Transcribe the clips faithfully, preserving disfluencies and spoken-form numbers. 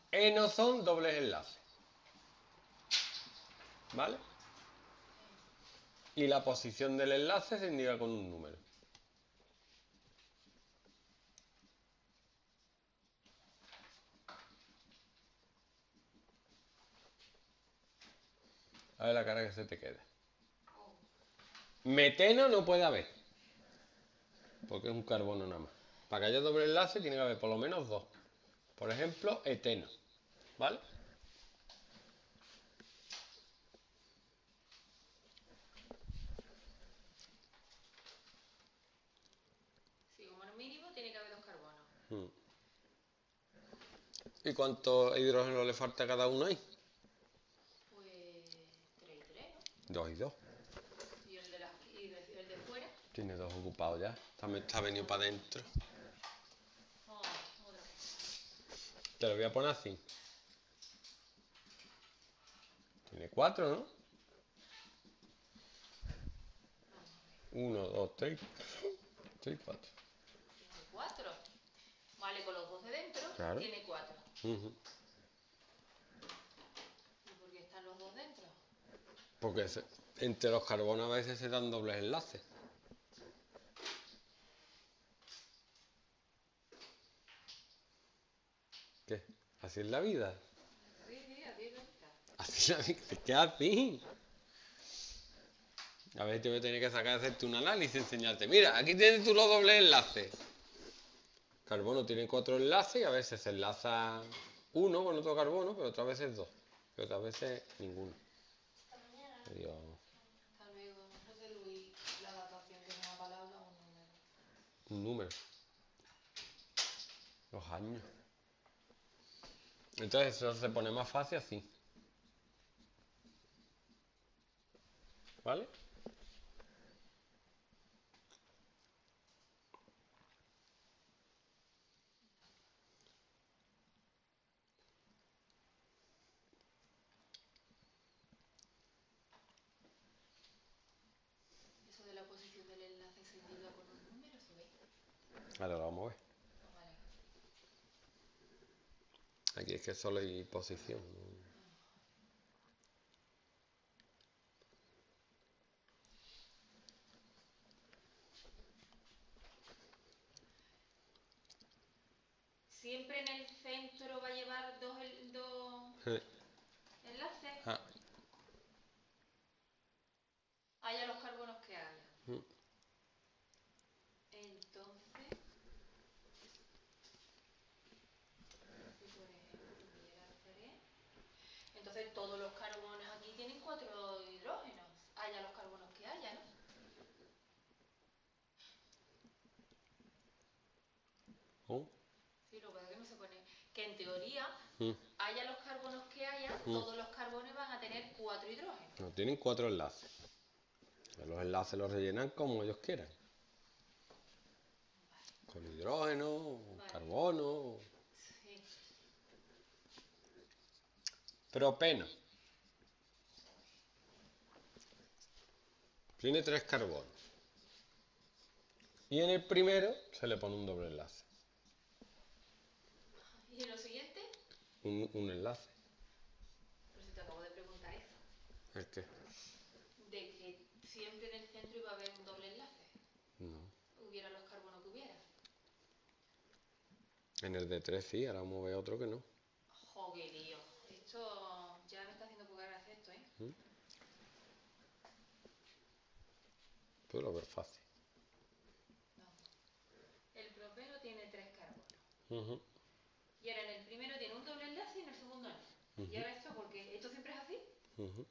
Eno son dobles enlaces. ¿Vale? Y la posición del enlace se indica con un número. A ver la cara que se te queda. Meteno no puede haber, porque es un carbono nada más. Para que haya doble enlace tiene que haber por lo menos dos. Por ejemplo, eteno. ¿Vale? Sí, como mínimo tiene que haber dos carbonos. Hmm. ¿Y cuántos hidrógenos le falta a cada uno ahí? Pues tres y tres, ¿no? Dos y dos. ¿Y el de, la, y de, el de fuera? Tiene dos ocupados ya. Está, está venido para adentro. Oh, otra vez. Te lo voy a poner así. Tiene cuatro, ¿no? Vamos a ver. Uno, dos, tres. Tres, cuatro. Tiene cuatro. Vale, con los dos de dentro Claro. tiene cuatro. Uh-huh. ¿Y por qué están los dos dentro? Porque se, entre los carbonos a veces se dan dobles enlaces. ¿Qué? ¿Así es la vida? Sí, sí, así es verdad. Así es la vida. Es que así. A ver, te voy a tener que sacar, hacerte un análisis, enseñarte. Mira, aquí tienes tú los dobles enlaces. Carbono tiene cuatro enlaces y a veces se enlaza uno con otro carbono, pero otras veces dos. Y otras veces ninguno. Adiós. Hasta luego. José Luis, la datación que es una palabra o un número. Un número. Los años. Entonces eso se pone más fácil así. ¿Vale? Eso de la posición del enlace se indica con un número, ¿se ve? Ahora lo vamos a ver. Ah, vale. Aquí es que solo hay posición. Siempre en el centro va a llevar dos, el- dos Eh, enlaces. ah, Haya los carbonos que haya. mm. Entonces, si por ejemplo tuviera tres, entonces todos los carbonos aquí tienen cuatro hidrógenos. Haya los carbonos que haya, ¿no? Oh, Sí, lo que pasa es que no se pone. Que en teoría, mm, haya los carbonos que haya, mm. todos los carbones van a tener cuatro hidrógenos. No, tienen cuatro enlaces. Los enlaces los rellenan como ellos quieran. Con hidrógeno, Vale. carbono. Sí. Propeno. Tiene tres carbonos. Y en el primero se le pone un doble enlace. ¿Y en lo siguiente? Un, un enlace. Pero si te acabo de preguntar eso. ¿El qué? De que siempre en el centro iba a haber un doble enlace. No. Hubiera los carbonos que hubiera. En el de tres sí, ahora vamos a ver otro que no. Joder, lío. Esto ya me está haciendo poco gracia esto, ¿eh? ¿Mm? Tú lo ves fácil. No. El propeno tiene tres carbonos. Uh-huh. Y ahora en el primero tiene un doble enlace y en el segundo no. Uh-huh. ¿Y ahora esto por qué? ¿Esto siempre es así? Uh-huh.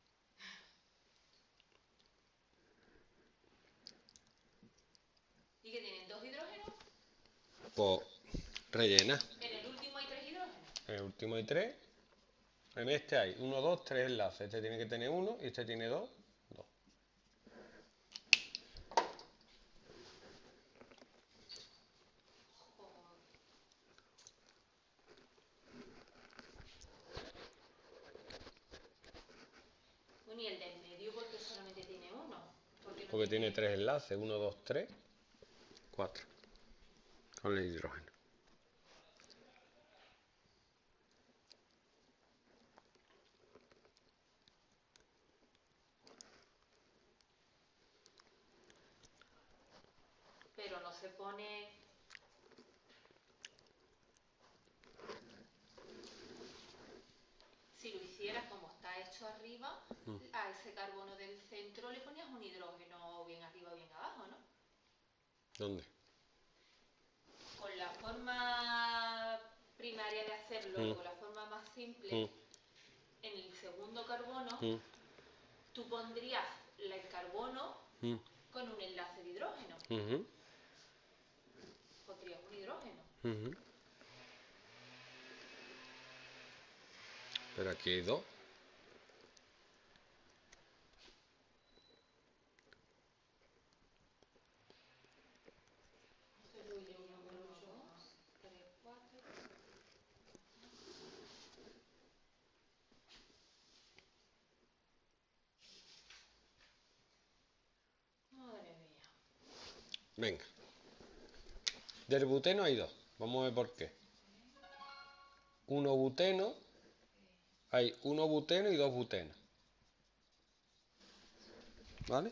¿Y que tienen dos hidrógenos? Pues rellena. En el último hay tres hidrógenos. En el último hay tres. En este hay uno, dos, tres enlaces. Este tiene que tener uno y este tiene dos. Dos. Joder. Bueno, y el del medio porque solamente tiene uno. Porque no Porque tiene tiene... tres enlaces. Uno, dos, tres. Cuatro. Con el hidrógeno. pero no se pone... Si lo hicieras como está hecho arriba, Mm. a ese carbono del centro le ponías un hidrógeno bien arriba o bien abajo, ¿no? ¿Dónde? Con la forma primaria de hacerlo, Mm. con la forma más simple, Mm. en el segundo carbono, Mm. tú pondrías el carbono Mm. con un enlace de hidrógeno. Ujú. Pondrías un hidrógeno. Ujú. Pero aquí hay dos. Madre mía. Venga. Del buteno hay dos. Vamos a ver por qué. Uno buteno. Hay uno buteno y dos butenos. ¿Vale?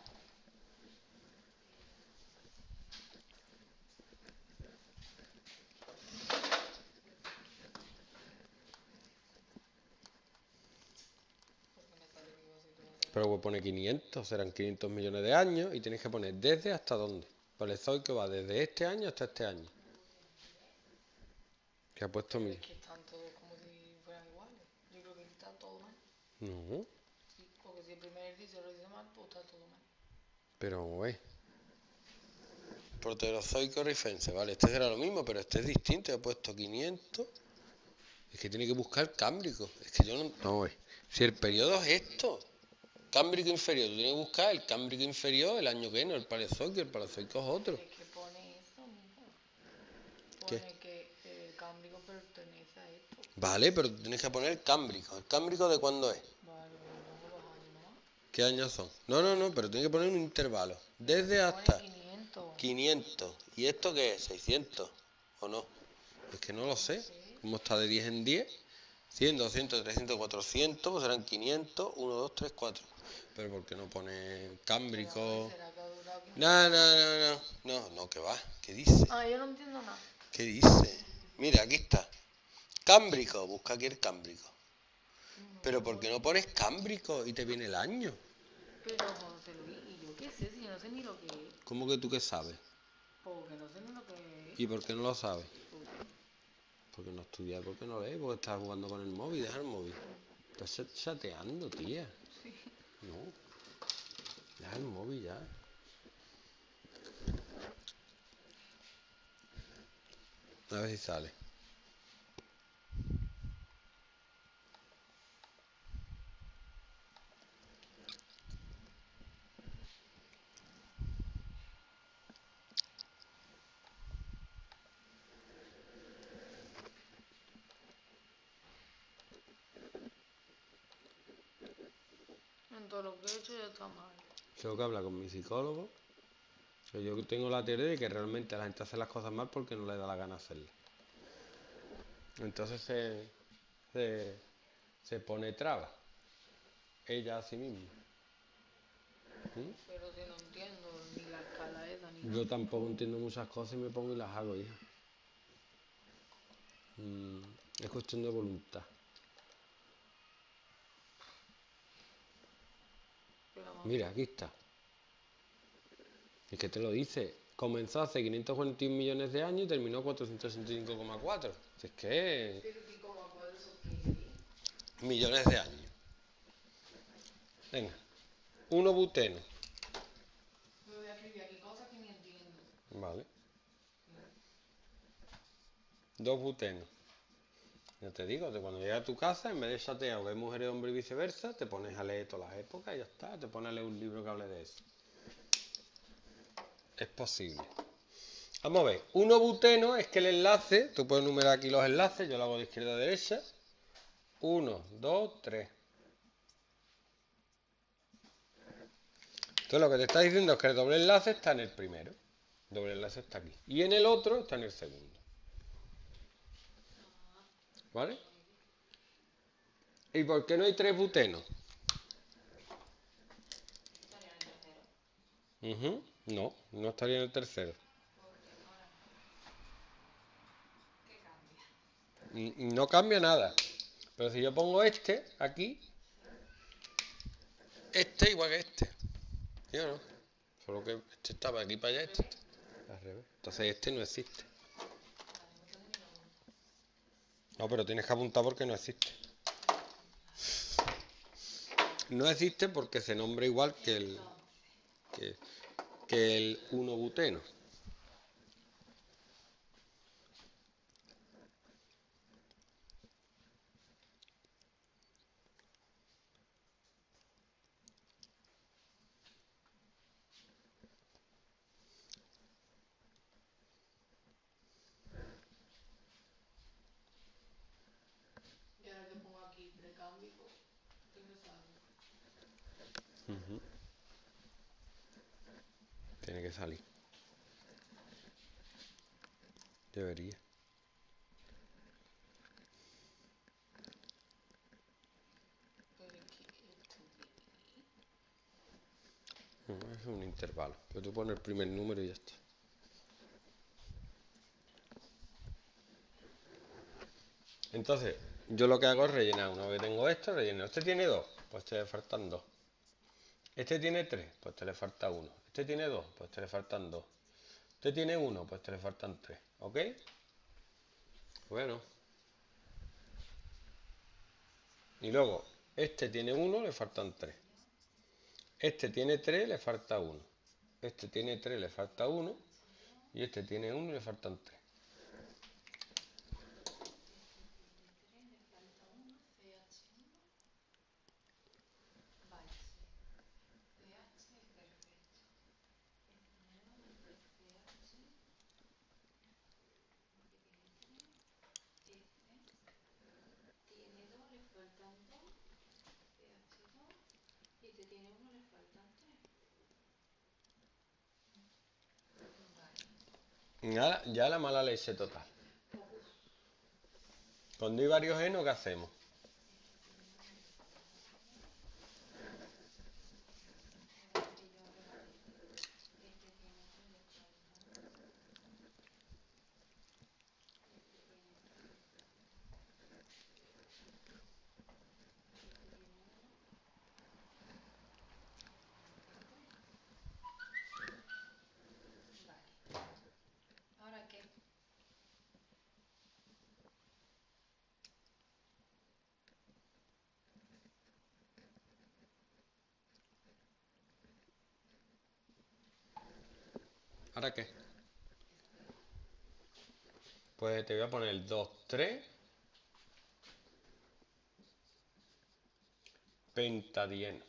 Pero pues pone quinientos, serán quinientos millones de años y tienes que poner desde hasta dónde. Paleozoico va desde este año hasta este año. Que ha puesto Pero mil. es que están todos como si fueran iguales. Yo creo que está todo mal. No, Sí, porque si el primer ejercicio lo hizo mal, pues está todo mal. pero vamos a ver. Proterozoico rifense, vale, este será lo mismo, pero este es distinto, he puesto quinientos. Es que tiene que buscar cámbrico. Es que yo no... Vamos a ver. Si el periodo es esto, cámbrico inferior, tú tienes que buscar el cámbrico inferior, el año que no, el paleozoico, el paleozoico es otro. Es que pone eso, mira. ¿Qué? Pone que el cámbrico pertenece a esto. Vale, pero tú tienes que poner el cámbrico. ¿El cámbrico de cuándo es? Vale, pongo dos años nomás. ¿Qué años son? No, no, no, pero tienes que poner un intervalo. Desde hasta Pone quinientos. quinientos. ¿Y esto qué es? ¿seiscientos? ¿O no? Es que no lo sé. Sí. ¿Cómo está de diez en diez? cien, doscientos, trescientos, cuatrocientos, pues serán quinientos, uno, dos, tres, cuatro. Pero ¿por qué no pone cámbrico? ¿Será que ha durado quinientos? No, no, no, no. No, no, que va. ¿Qué dice? Ah, yo no entiendo nada. ¿Qué dice? Mira, aquí está. Cámbrico. Busca aquí el cámbrico. Pero ¿por qué no pones cámbrico y te viene el año? Pero José Luis, ¿y yo qué sé? Si yo no sé ni lo que es. ¿Cómo que tú qué sabes? Porque no sé ni lo que es. ¿Y por qué no lo sabes? ¿Por qué? Porque no estudias, porque no lees, porque estás jugando con el móvil, deja el móvil. Estás chat- chateando, tía. Sí. No. Deja el móvil ya. A ver si sale. En todo lo que he hecho ya está mal. Tengo que hablar con mi psicólogo. Que yo tengo la teoría de que realmente la gente hace las cosas mal porque no le da la gana hacerlas. Entonces se, se, se pone traba. Ella a sí misma. ¿Mm? Pero si no entiendo ni la escala esa ni Yo nada. tampoco entiendo muchas cosas y me pongo y las hago, hija. Mm, es cuestión de voluntad. Pero vamos. Mira, aquí está. Es que te lo dice. Comenzó hace quinientos cuarenta y un millones de años y terminó cuatrocientos sesenta y cinco coma cuatro. Si es que Pero ¿y cómo puede eso qué? es millones de años. Venga. Uno buteno. Me voy a escribir aquí cosas que ni entiendo. Vale. Dos butenos. Ya te digo, de cuando llegas a tu casa, en vez de chatear o ver mujeres, hombres y viceversa, te pones a leer todas las épocas y ya está. Te pones a leer un libro que hable de eso. Es posible. Vamos a ver. Uno buteno es que el enlace, tú puedes numerar aquí los enlaces, yo lo hago de izquierda a derecha. Uno, dos, tres. Entonces lo que te está diciendo es que el doble enlace está en el primero. El doble enlace está aquí. Y en el otro está en el segundo. ¿Vale? ¿Y por qué no hay tres butenos? Estaría en el tercero. Uh-huh. No, no estaría en el tercero. Y- y no cambia nada. Pero si yo pongo este aquí, este igual que este. ¿Sí o no? Solo que este está para aquí para allá, este está al revés. Entonces este no existe. No, pero tienes que apuntar porque no existe. No existe porque se nombra igual que el, que, que el uno buteno. Y ahora que pongo aquí precámbico, ¿qué me sale? Ujú. Tiene que salir. Debería. Pero es que esto viene. No, es un intervalo. Pero tú pones el primer número y ya está. Entonces, yo lo que hago es rellenar. Una vez que tengo esto, relleno. Este tiene dos, pues te le faltan dos. Este tiene tres, pues te le falta uno. Este tiene dos, pues te le faltan dos. Este tiene uno, pues te le faltan tres. ¿Ok? Bueno. Y luego, este tiene uno, le faltan tres. Este tiene tres, le falta uno. Este tiene tres, le falta uno. Y este tiene uno y le faltan tres. Tiene dos, le faltan dos. C H dos. Y este tiene uno, le faltan tres. Vale. Ya, ya la mala leche total. Cuando hay varios genos, ¿qué hacemos? Este tiene tres, le falta uno. Este tiene tres, le falta uno. Este tiene uno, le faltan tres. Vale. ¿Ahora qué? ¿Ahora qué? Espera. Pues te voy a poner dos, tres. Pentadieno.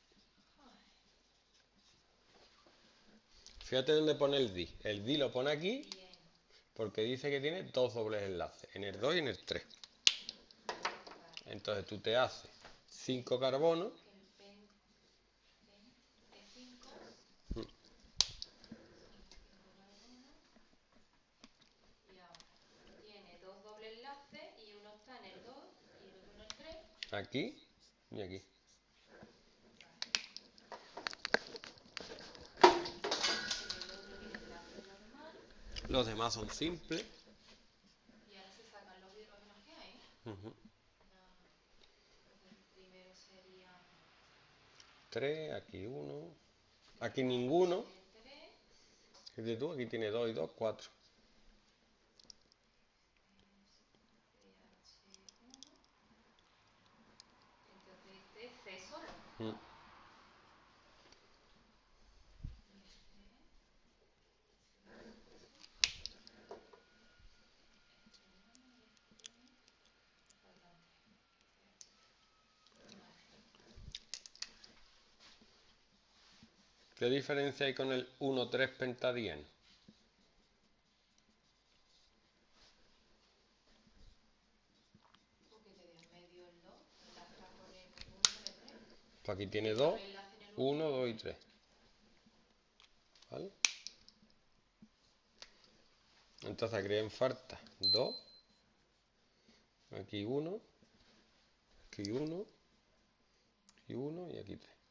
Fíjate dónde pone el di. El di lo pone aquí Bien. porque dice que tiene dos dobles enlaces, en el dos y en el tres. Vale. Entonces tú te haces cinco carbonos. El pen, pen es cinco. Mm. Son cinco carbonos. Y ahora tiene dos dobles enlaces y uno está en el dos y el otro en el tres. Aquí y aquí. El otro tiene enlace normal. Los demás son simples. Y ahora se sacan los hidrógenos que hay, ¿no? Ujú. Nada más. Entonces el primero sería tres, aquí uno. Aquí ninguno. tres. Fíjate tú, aquí tiene dos y dos, cuatro. C H uno. Entonces este es C solo. Mm. Y este es C H. Este uno y este le faltan tres. C H tres. Vale. ¿Qué diferencia hay con el uno tres pentadieno? Porque te deja medio el dos. Enlaza con el, porque uno tiene tres. Pues aquí tiene El dos, doble enlace en el uno. uno, dos y tres. ¿Vale? Entonces aquí en falta dos. Aquí uno. Aquí uno. Y uno y aquí tres.